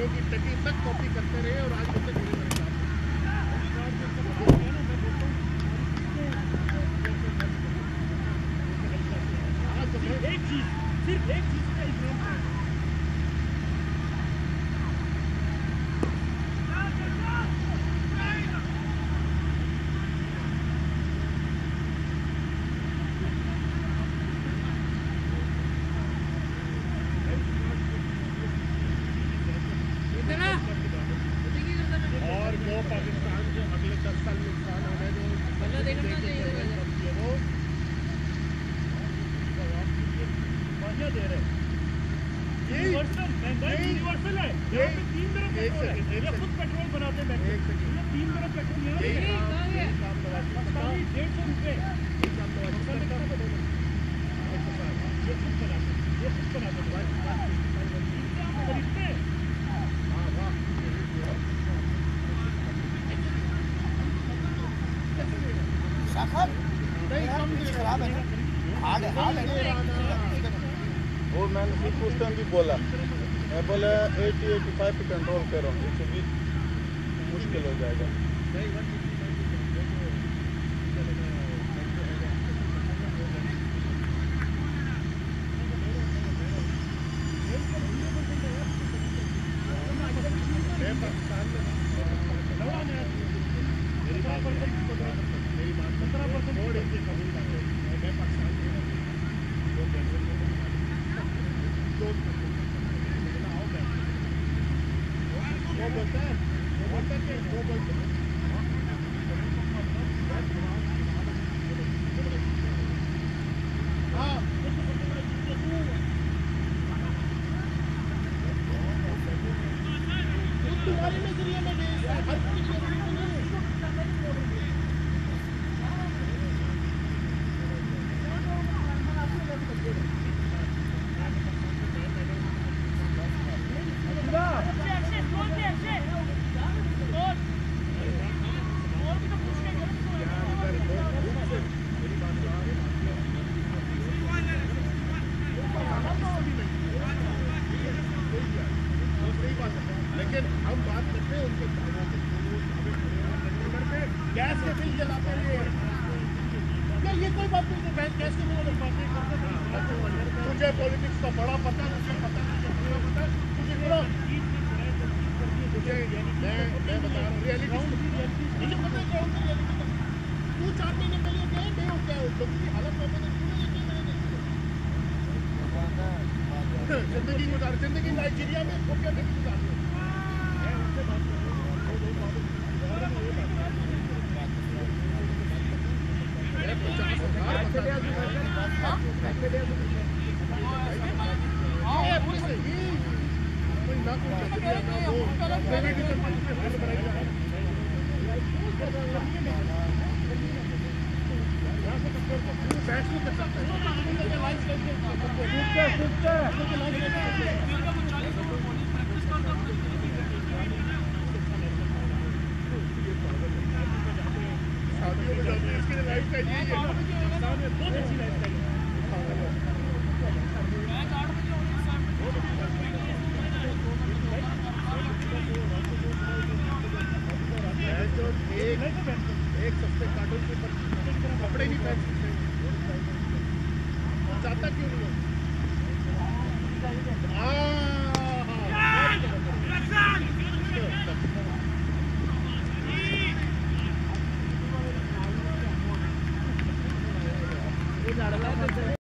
की टकी तक कॉपी करते रहे और आज मुझसे जुड़े मेरे साथ। सिर्फ एक चीज का इग्नोर और जो पाकिस्तान को अगले 10 साल नुकसान होने जो देखना चाहिए वो दे रहे यूनिवर्सल है। यहाँ पे 3 तरफ पेट्रोल है, ये खुद पेट्रोल बनाते हैं। 3 तरफ पेट्रोल यहाँ 150 रुपए खरीदते हैं। वो मैंने फिर उस टाइम भी बोला, मैं बोला 80-85 पे कंट्रोल करो, इससे भी मुश्किल हो जाएगा। लेकिन हम बात करते हैं उनके गैस के बिल जलाते हुए ये कोई बात नहीं। गैस के बिल बात नहीं करते। मुझे पॉलिटिक्स का बड़ा पता, मुझे पता नहीं पता मुझे मैं बता रहा हूँ रियलिटी मुझे पता क्या होता है। 2-4 महीने पहले गए नहीं हो क्या लोगों की हालत जिंदगी गुजार जिंदगी नाइजीरिया में वो क्या नहीं गुजार एक सस्ते कार्टून के ऊपर कपड़े नहीं पहन सकते, चाहता क्यों नहीं हो?